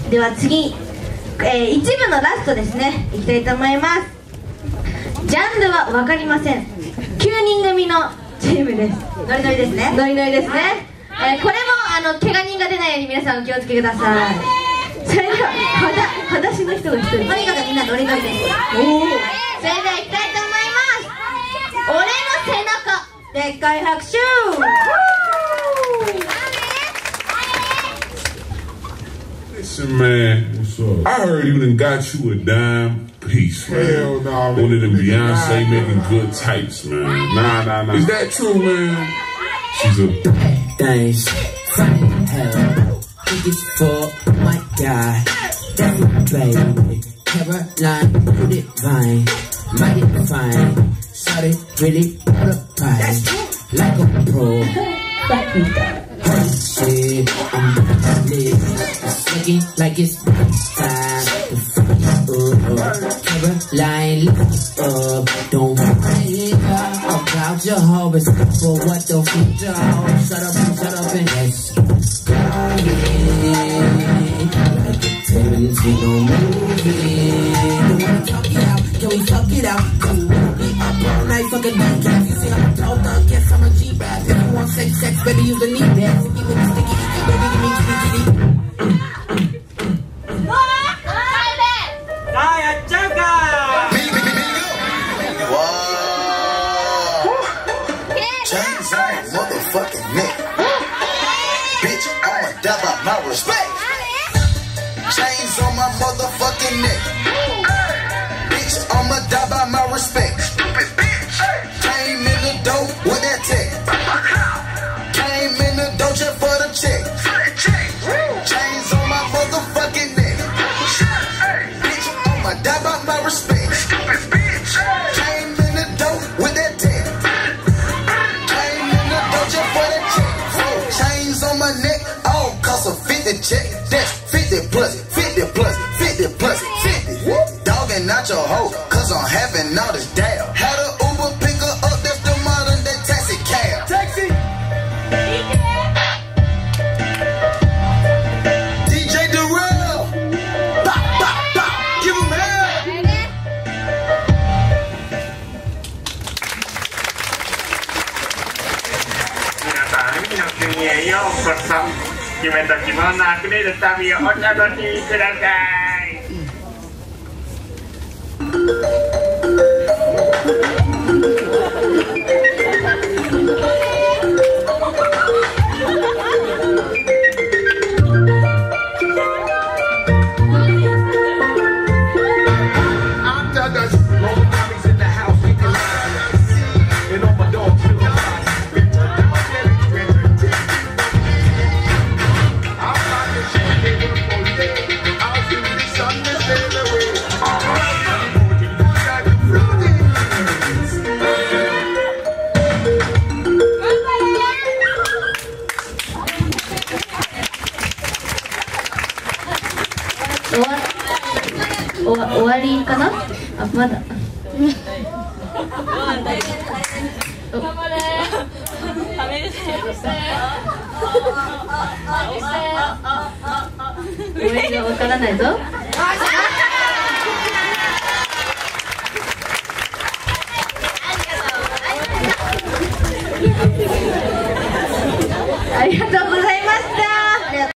では次、一部のラストですね、いきたいと思います。ジャンルは分かりません。9人組のチームです。ノリノリですね。ノリノリですね。これも怪我人が出ないように皆さんお気をつけください。それでは裸足の人が1人、とにかくみんなノリノリです。それではいきたいと思います。俺の背中でっかい拍手。 Listen, man, what's up? I heard you done got you a dime piece, man. Hell nah, man. One of them Beyonce making good types, man. Nah. Is that true, man? She's a things, fine hell, think it's for my guy, that's baby, Caroline, put it fine, mighty fine, shawty really put a pie, like a pro, shit, I'm lit, it's looking like it's time, Caroline, look up, don't worry about your hopes for what the future holds. Shut up and let's go. Like the Tarantino movie. Don't wanna talk it out, can we talk it out? Cause we up all night fucking decaf. You say I'm a total thug, guess I'm a G-rap. If you want sex, baby, use the knee pad. Sticky with the sticky, baby, give me sticky. Chains on my motherfucking neck. Bitch, I'ma die by my respect. Chains on my motherfucking neck. Bitch, I'ma die by my respect. Stupid bitch. Came in the door with that tech. Came in the door just for the check. Chains on my motherfucking neck. Bitch, I'ma die by my respect. Stupid bitch. Came in the door with that tech. Chains on my neck, all cost a 50 check. That's 50 plus, 50 plus, 50 plus, 50. Dogging out your hoe, cause I'm having all this dab. Had a Uber pick her up, that's the modern day taxi cab. Taxi! DJ Durrell! Bop, bop, bop, give him hell! へようこそ。夢と希望のあふれる旅をお楽しみくださ終わりかな。あ、まだ。終わりがわからないぞ。